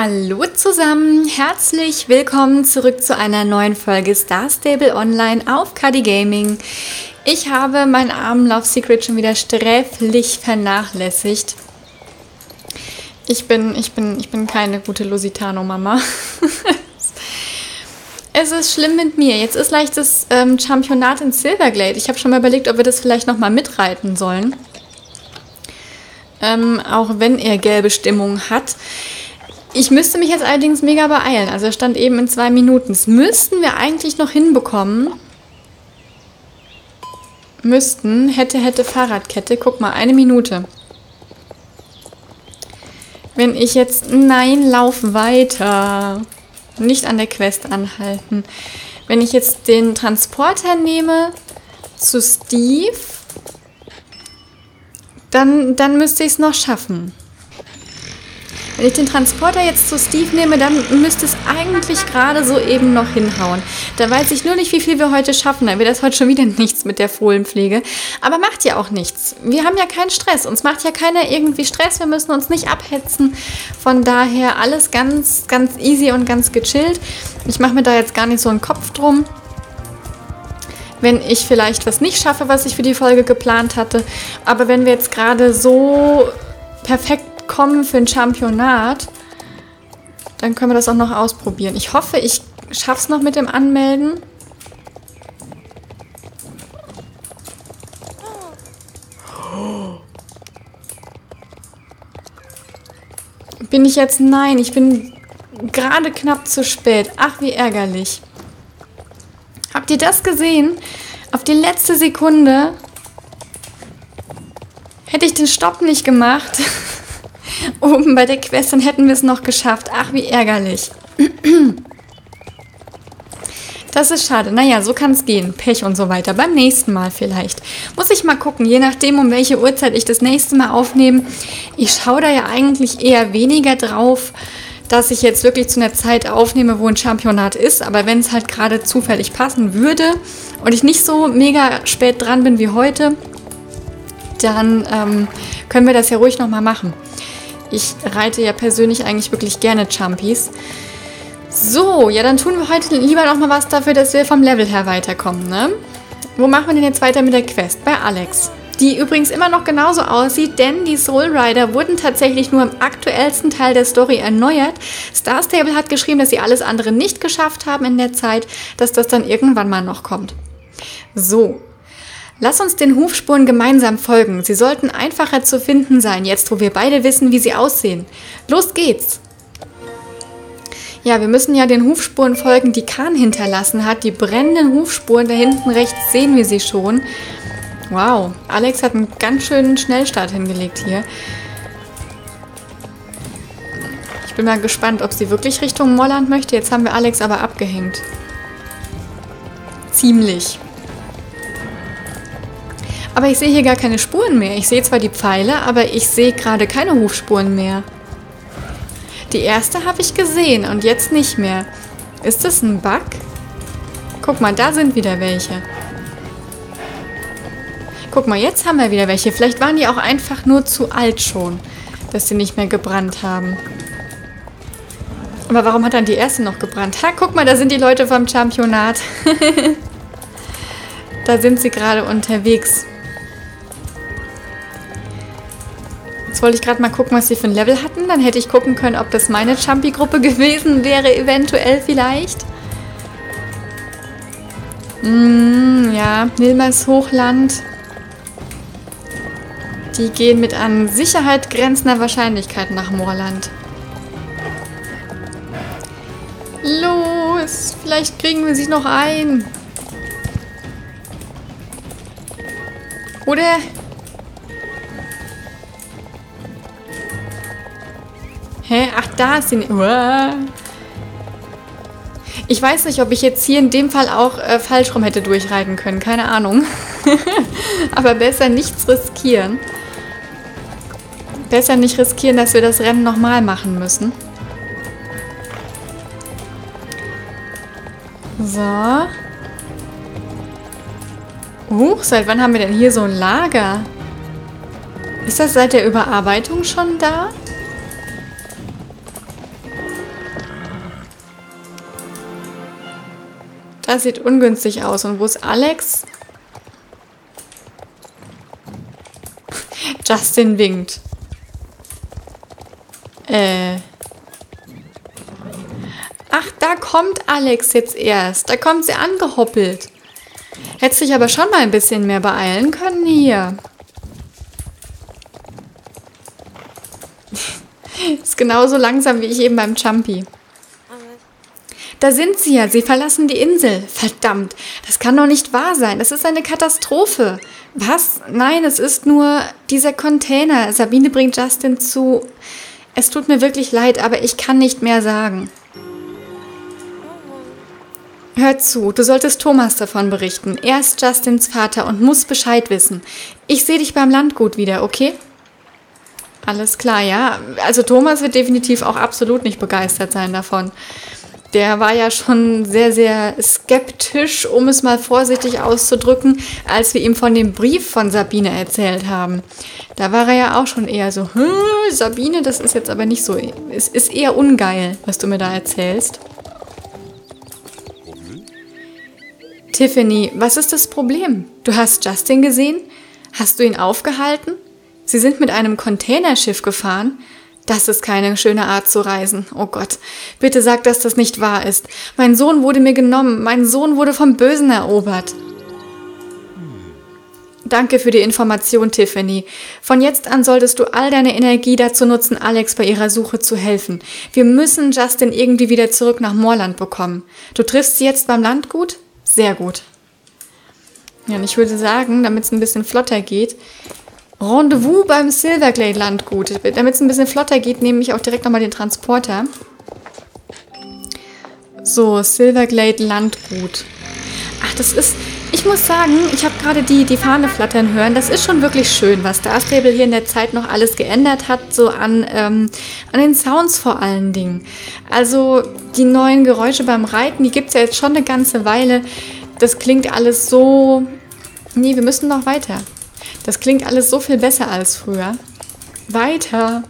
Hallo zusammen, herzlich willkommen zurück zu einer neuen Folge Star Stable Online auf KD Gaming. Ich habe meinen armen Love Secret schon wieder sträflich vernachlässigt. Ich bin keine gute Lusitano-Mama. Es ist schlimm mit mir. Jetzt ist gleich das Championat in Silverglade. Ich habe schon mal überlegt, ob wir das vielleicht nochmal mitreiten sollen. Auch wenn er gelbe Stimmung hat. Ich müsste mich jetzt allerdings mega beeilen. Also er stand eben in 2 Minuten. Das müssten wir eigentlich noch hinbekommen. Hätte Fahrradkette. Guck mal, 1 Minute. Wenn ich jetzt... Nein, lauf weiter. Nicht an der Quest anhalten. Wenn ich jetzt den Transporter nehme zu Steve, dann müsste ich es noch schaffen. Wenn ich den Transporter jetzt zu Steve nehme, dann müsste es eigentlich gerade so eben noch hinhauen. Da weiß ich nur nicht, wie viel wir heute schaffen. Dann wird das heute schon wieder nichts mit der Fohlenpflege. Aber macht ja auch nichts. Wir haben ja keinen Stress. Uns macht ja keiner irgendwie Stress. Wir müssen uns nicht abhetzen. Von daher alles ganz, ganz easy und ganz gechillt. Ich mache mir da jetzt gar nicht so einen Kopf drum. Wenn ich vielleicht was nicht schaffe, was ich für die Folge geplant hatte. Aber wenn wir jetzt gerade so perfekt kommen für ein Championat, dann können wir das auch noch ausprobieren. Ich hoffe, ich schaffe es noch mit dem Anmelden. Bin ich jetzt? Nein, ich bin gerade knapp zu spät. Ach, wie ärgerlich. Habt ihr das gesehen? Auf die letzte Sekunde hätte ich den Stopp nicht gemacht. Oben bei der Quest, dann hätten wir es noch geschafft. Ach, wie ärgerlich. Das ist schade. Naja, so kann es gehen. Pech und so weiter. Beim nächsten Mal vielleicht. Muss ich mal gucken, je nachdem, um welche Uhrzeit ich das nächste Mal aufnehme. Ich schaue da ja eigentlich eher weniger drauf, dass ich jetzt wirklich zu einer Zeit aufnehme, wo ein Championat ist. Aber wenn es halt gerade zufällig passen würde und ich nicht so mega spät dran bin wie heute, dann können wir das ja ruhig nochmal machen. Ich reite ja persönlich eigentlich wirklich gerne Champies. So, ja, dann tun wir heute lieber noch mal was dafür, dass wir vom Level her weiterkommen, ne? Wo machen wir denn jetzt weiter mit der Quest? Bei Alex. Die übrigens immer noch genauso aussieht, denn die Soul Rider wurden tatsächlich nur im aktuellsten Teil der Story erneuert. Star Stable hat geschrieben, dass sie alles andere nicht geschafft haben in der Zeit, dass das dann irgendwann mal noch kommt. So. Lass uns den Hufspuren gemeinsam folgen. Sie sollten einfacher zu finden sein, jetzt wo wir beide wissen, wie sie aussehen. Los geht's! Ja, wir müssen ja den Hufspuren folgen, die Khan hinterlassen hat. Die brennenden Hufspuren, da hinten rechts sehen wir sie schon. Wow, Alex hat einen ganz schönen Schnellstart hingelegt hier. Ich bin mal gespannt, ob sie wirklich Richtung Molland möchte. Jetzt haben wir Alex aber abgehängt. Ziemlich. Aber ich sehe hier gar keine Spuren mehr. Ich sehe zwar die Pfeile, aber ich sehe gerade keine Hufspuren mehr. Die erste habe ich gesehen und jetzt nicht mehr. Ist das ein Bug? Guck mal, da sind wieder welche. Guck mal, jetzt haben wir wieder welche. Vielleicht waren die auch einfach nur zu alt schon, dass sie nicht mehr gebrannt haben. Aber warum hat dann die erste noch gebrannt? Ha, guck mal, da sind die Leute vom Championat. Da sind sie gerade unterwegs. Jetzt wollte ich gerade mal gucken, was sie für ein Level hatten. Dann hätte ich gucken können, ob das meine Champi-Gruppe gewesen wäre, eventuell vielleicht. Ja, Nilmers Hochland. Die gehen mit an Sicherheit grenzender Wahrscheinlichkeit nach Moorland. Los, vielleicht kriegen wir sie noch ein. Oder... Hä? Ach, da ist sie. Ich weiß nicht, ob ich jetzt hier in dem Fall auch falsch rum hätte durchreiten können. Keine Ahnung. Aber besser nichts riskieren. Besser nicht riskieren, dass wir das Rennen nochmal machen müssen. So. Seit wann haben wir denn hier so ein Lager? Ist das seit der Überarbeitung schon da? Das sieht ungünstig aus. Und wo ist Alex? Justin winkt. Ach, da kommt Alex jetzt erst. Da kommt sie angehoppelt. Hättest dich aber schon mal ein bisschen mehr beeilen können hier. Ist genauso langsam wie ich eben beim Jumpy. Da sind sie ja. Sie verlassen die Insel. Verdammt, das kann doch nicht wahr sein. Das ist eine Katastrophe. Was? Nein, es ist nur dieser Container. Sabine bringt Justin zu. Es tut mir wirklich leid, aber ich kann nicht mehr sagen. Hör zu, du solltest Thomas davon berichten. Er ist Justins Vater und muss Bescheid wissen. Ich sehe dich beim Landgut wieder, okay? Alles klar, ja. Also Thomas wird definitiv auch absolut nicht begeistert sein davon. Der war ja schon sehr, sehr skeptisch, um es mal vorsichtig auszudrücken, als wir ihm von dem Brief von Sabine erzählt haben. Da war er ja auch schon eher so, Sabine, das ist jetzt aber nicht so, es ist eher ungeil, was du mir da erzählst. Tiffany, was ist das Problem? Du hast Justin gesehen? Hast du ihn aufgehalten? Sie sind mit einem Containerschiff gefahren? Das ist keine schöne Art zu reisen. Oh Gott, bitte sag, dass das nicht wahr ist. Mein Sohn wurde mir genommen. Mein Sohn wurde vom Bösen erobert. Danke für die Information, Tiffany. Von jetzt an solltest du all deine Energie dazu nutzen, Alex bei ihrer Suche zu helfen. Wir müssen Justin irgendwie wieder zurück nach Moorland bekommen. Du triffst sie jetzt beim Landgut? Sehr gut. Ja, und ich würde sagen, damit es ein bisschen flotter geht, Rendezvous beim Silverglade Landgut. Damit es ein bisschen flotter geht, nehme ich auch direkt nochmal den Transporter. So, Silverglade Landgut. Ach, das ist... Ich muss sagen, ich habe gerade die Fahne flattern hören. Das ist schon wirklich schön, was Star Stable hier in der Zeit noch alles geändert hat. So an den Sounds vor allen Dingen. Also die neuen Geräusche beim Reiten, die gibt es ja jetzt schon eine ganze Weile. Das klingt alles so... Nee, wir müssen noch weiter. Das klingt alles so viel besser als früher. Weiter.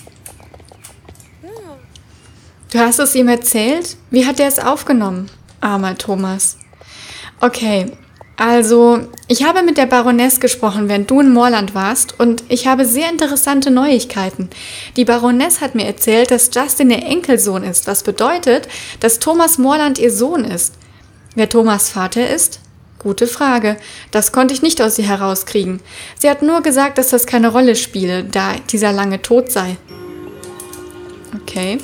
Du hast es ihm erzählt? Wie hat er es aufgenommen? Armer Thomas. Okay, also ich habe mit der Baroness gesprochen, während du in Moorland warst, und ich habe sehr interessante Neuigkeiten. Die Baroness hat mir erzählt, dass Justin ihr Enkelsohn ist, was bedeutet, dass Thomas Moorland ihr Sohn ist. Wer Thomas Vater ist? Gute Frage. Das konnte ich nicht aus ihr herauskriegen. Sie hat nur gesagt, dass das keine Rolle spiele, da dieser lange tot sei. Okay.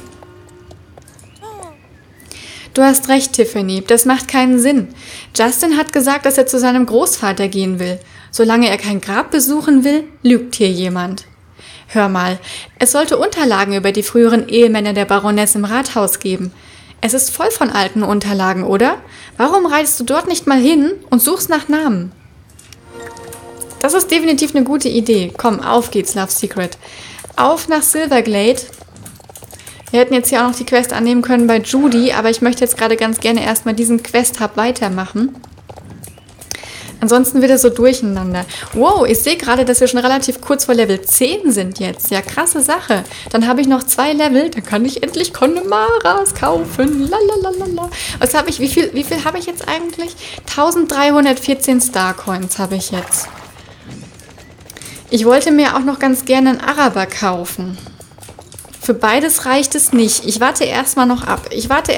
Du hast recht, Tiffany. Das macht keinen Sinn. Justin hat gesagt, dass er zu seinem Großvater gehen will. Solange er kein Grab besuchen will, lügt hier jemand. Hör mal, es sollte Unterlagen über die früheren Ehemänner der Baroness im Rathaus geben. Es ist voll von alten Unterlagen, oder? Warum reitest du dort nicht mal hin und suchst nach Namen? Das ist definitiv eine gute Idee. Komm, auf geht's, Love Secret. Auf nach Silverglade. Wir hätten jetzt hier auch noch die Quest annehmen können bei Judy, aber ich möchte jetzt gerade ganz gerne erstmal diesen Quest-Hub weitermachen. Ansonsten wird es so durcheinander. Wow, ich sehe gerade, dass wir schon relativ kurz vor Level 10 sind jetzt. Ja, krasse Sache. Dann habe ich noch 2 Level, dann kann ich endlich Connemaras kaufen. Lalalala. Was habe ich, wie viel habe ich jetzt eigentlich? 1314 Starcoins habe ich jetzt. Ich wollte mir auch noch ganz gerne einen Araber kaufen. Für beides reicht es nicht. Ich warte erstmal noch ab. Ich habe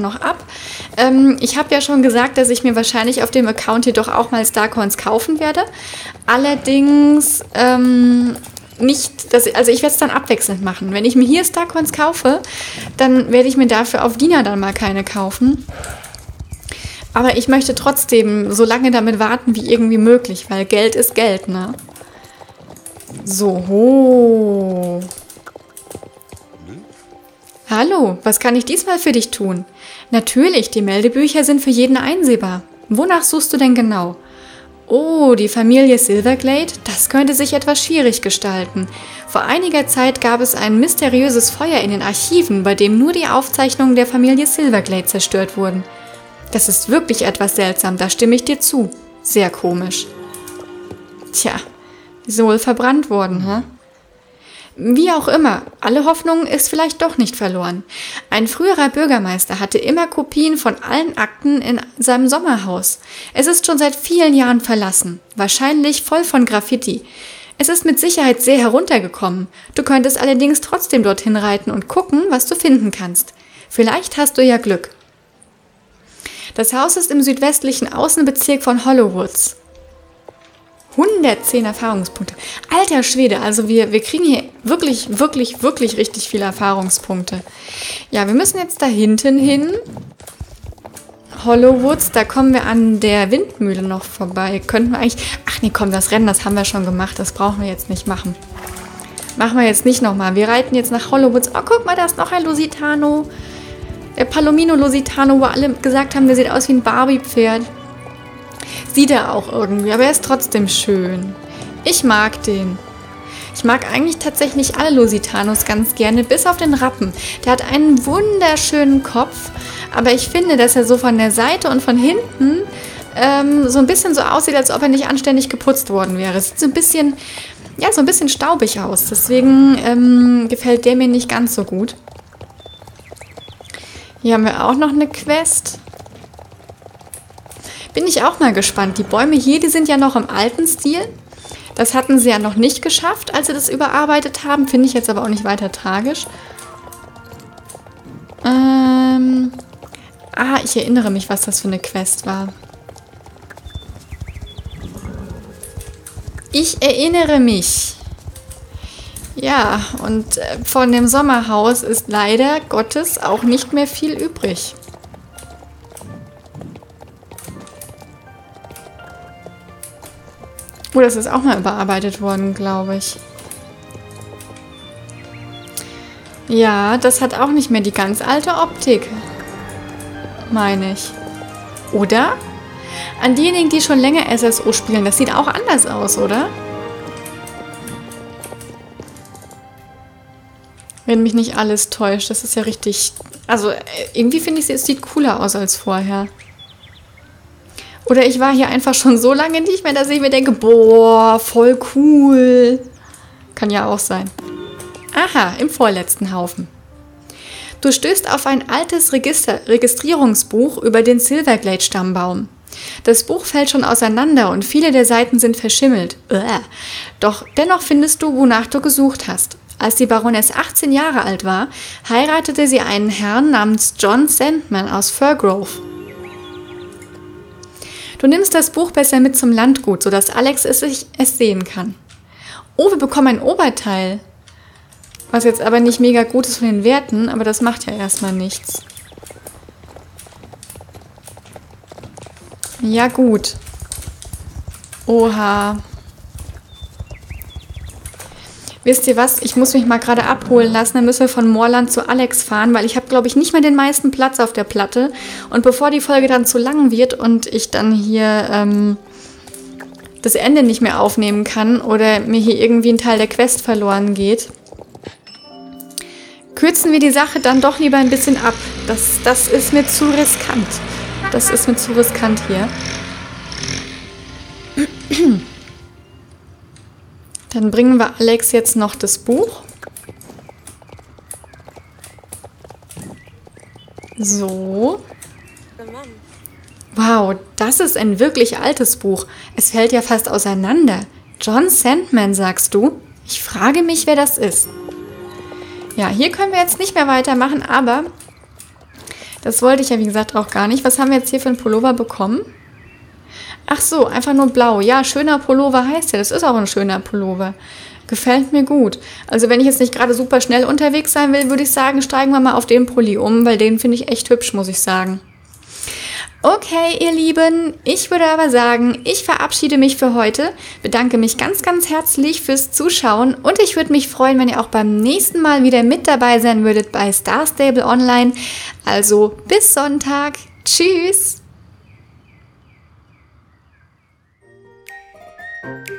ja schon gesagt, dass ich mir wahrscheinlich auf dem Account jedoch auch mal Starcoins kaufen werde. Allerdings nicht, also ich werde es dann abwechselnd machen. Wenn ich mir hier Starcoins kaufe, dann werde ich mir dafür auf Dina dann mal keine kaufen. Aber ich möchte trotzdem so lange damit warten wie irgendwie möglich, weil Geld ist Geld, ne? So. Hallo, was kann ich diesmal für dich tun? Natürlich, die Meldebücher sind für jeden einsehbar. Wonach suchst du denn genau? Oh, die Familie Silverglade? Das könnte sich etwas schwierig gestalten. Vor einiger Zeit gab es ein mysteriöses Feuer in den Archiven, bei dem nur die Aufzeichnungen der Familie Silverglade zerstört wurden. Das ist wirklich etwas seltsam, da stimme ich dir zu. Sehr komisch. Tja, die sind wohl verbrannt worden, hä? Wie auch immer, alle Hoffnung ist vielleicht doch nicht verloren. Ein früherer Bürgermeister hatte immer Kopien von allen Akten in seinem Sommerhaus. Es ist schon seit vielen Jahren verlassen, wahrscheinlich voll von Graffiti. Es ist mit Sicherheit sehr heruntergekommen. Du könntest allerdings trotzdem dorthin reiten und gucken, was du finden kannst. Vielleicht hast du ja Glück. Das Haus ist im südwestlichen Außenbezirk von Hollowoods. 110 Erfahrungspunkte. Alter Schwede, also wir kriegen hier wirklich richtig viele Erfahrungspunkte. Ja, wir müssen jetzt da hinten hin. Hollowoods, da kommen wir an der Windmühle noch vorbei. Könnten wir eigentlich... Ach nee, komm, das Rennen, das haben wir schon gemacht. Das brauchen wir jetzt nicht machen. Machen wir jetzt nicht nochmal. Wir reiten jetzt nach Hollowoods. Oh, guck mal, da ist noch ein Lusitano. Der Palomino Lusitano, wo alle gesagt haben, der sieht aus wie ein Barbie-Pferd. Sieht er auch irgendwie, aber er ist trotzdem schön. Ich mag den. Ich mag eigentlich tatsächlich alle Lusitanos ganz gerne, bis auf den Rappen. Der hat einen wunderschönen Kopf, aber ich finde, dass er so von der Seite und von hinten so ein bisschen so aussieht, als ob er nicht anständig geputzt worden wäre. Es sieht so ein bisschen staubig aus. Deswegen gefällt der mir nicht ganz so gut. Hier haben wir auch noch eine Quest. Bin ich auch mal gespannt. Die Bäume hier, die sind ja noch im alten Stil. Das hatten sie ja noch nicht geschafft, als sie das überarbeitet haben. Finde ich jetzt aber auch nicht weiter tragisch. Ich erinnere mich, was das für eine Quest war. Ich erinnere mich. Ja, und von dem Sommerhaus ist leider Gottes auch nicht mehr viel übrig. Oh, das ist auch mal überarbeitet worden, glaube ich. Ja, das hat auch nicht mehr die ganz alte Optik, meine ich. Oder? An diejenigen, die schon länger SSO spielen, das sieht auch anders aus, oder? Wenn mich nicht alles täuscht, das ist ja richtig... Also irgendwie finde ich, es sieht cooler aus als vorher. Oder ich war hier einfach schon so lange nicht mehr, dass ich mir denke, boah, voll cool. Kann ja auch sein. Aha, im vorletzten Haufen. Du stößt auf ein altes Registrierungsbuch über den Silverglade-Stammbaum. Das Buch fällt schon auseinander und viele der Seiten sind verschimmelt. Doch dennoch findest du, wonach du gesucht hast. Als die Baroness 18 Jahre alt war, heiratete sie einen Herrn namens John Sandman aus Firgrove. Du nimmst das Buch besser mit zum Landgut, sodass Alex es sehen kann. Oh, wir bekommen ein Oberteil. Was jetzt aber nicht mega gut ist von den Werten, aber das macht ja erstmal nichts. Ja gut. Oha. Wisst ihr was? Ich muss mich mal gerade abholen lassen. Dann müssen wir von Moorland zu Alex fahren, weil ich habe, glaube ich, nicht mehr den meisten Platz auf der Platte. Und bevor die Folge dann zu lang wird und ich dann hier das Ende nicht mehr aufnehmen kann oder mir hier irgendwie ein Teil der Quest verloren geht, kürzen wir die Sache dann doch lieber ein bisschen ab. Das ist mir zu riskant. Das ist mir zu riskant hier. Dann bringen wir Alex jetzt noch das Buch. So. Wow, das ist ein wirklich altes Buch. Es fällt ja fast auseinander. John Sandman, sagst du? Ich frage mich, wer das ist. Ja, hier können wir jetzt nicht mehr weitermachen, aber das wollte ich ja, wie gesagt, auch gar nicht. Was haben wir jetzt hier für einen Pullover bekommen? Ach so, einfach nur blau. Ja, schöner Pullover heißt ja. Das ist auch ein schöner Pullover. Gefällt mir gut. Also wenn ich jetzt nicht gerade super schnell unterwegs sein will, würde ich sagen, steigen wir mal auf den Pulli um, weil den finde ich echt hübsch, muss ich sagen. Okay, ihr Lieben, ich würde aber sagen, ich verabschiede mich für heute, bedanke mich ganz, ganz herzlich fürs Zuschauen und ich würde mich freuen, wenn ihr auch beim nächsten Mal wieder mit dabei sein würdet bei Star Stable Online. Also bis Sonntag. Tschüss!